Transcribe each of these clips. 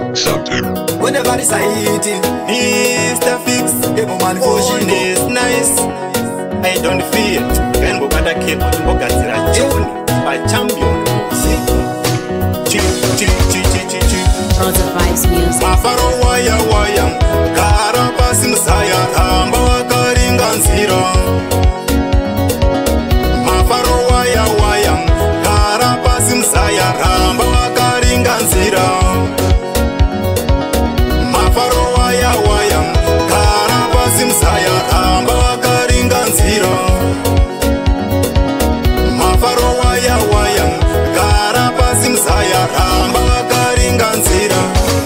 Whenever it's eating, Mr. Fix, the man version is nice. I don't feel when we got a kid with Bogazira June, a champion. Rosa Vibes Music. Mafaro waya, Karabas Messiah, Amba Karinganzira. Mafaro waya, Karabas Messiah, Amba Karinganzira. Mafaro waya, Karabas Messiah, Amba Karinganzira. Mafaro waya, Karabas Messiah, Amba Karinganzira.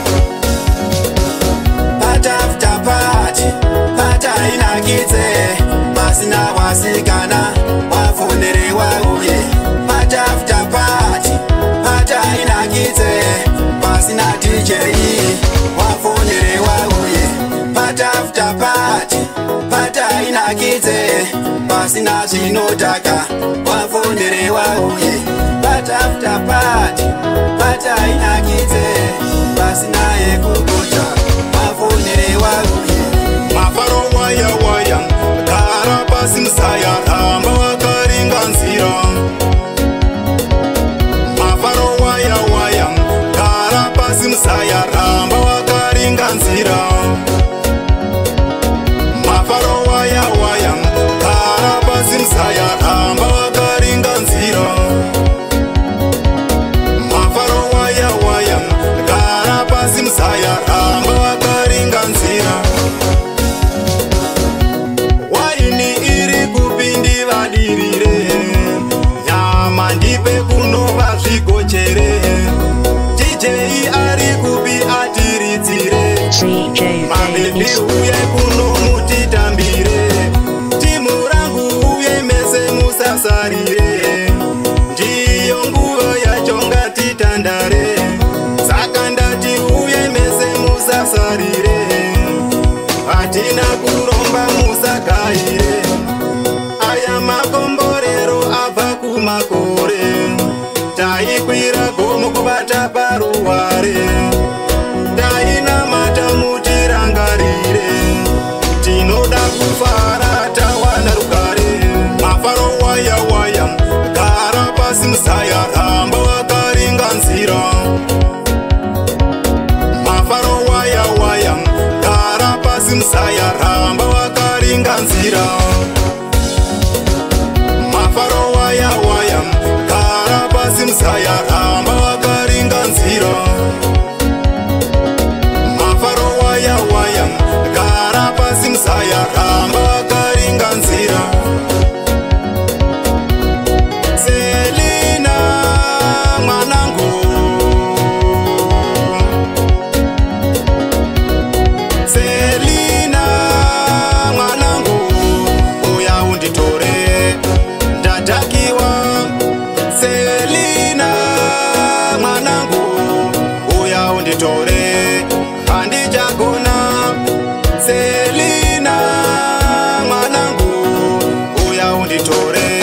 Masina wasikana wafundire wauye pata after party pata inakitse masina DJ wafundire wauye pata after party pata inakitse masina chinotaka wafundire wauye pata after party pata inakitse masina ekukucha wafundire wauye mafaro waya Karabas Messiah, Amba Karinganzira. Mafaro waya, Karabas Messiah, Amba Karinganzira. Mafaro waya, Karabas Messiah, Amba Karinganzira. Mafaro waya, Karabas Messiah, Amba Karinganzira. Mandipe kunova zvigochere DJ ari kupi atiridzire mabebi uye kuno mutitambire timu rangu uye mese musasarire ndiyo nguva yacho ngatitandare saka ndati uye mese musasarire hatina kuromba musagaire aya makomborero abva kumakore taikwira gomo kubata paruware tainamata mutirangarire tinoda kufara tawana rugare mafaro waya Karabas Messiah Amba Karinganzira mafaro waya Karabas Messiah Amba Karinganzira mafaro waya Karabas Messiah Amba Karinganzira mafaro waya Karabas Messiah Amba Karinganzira Selina mwanangu Selina mwanangu uya unditore ndatakiwa Selina mwanangu uya unditore handijagona Selina mwanangu uya unditore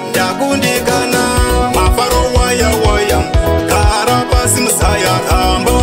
ndakundikana mafaro waya Karabas Messiah Amba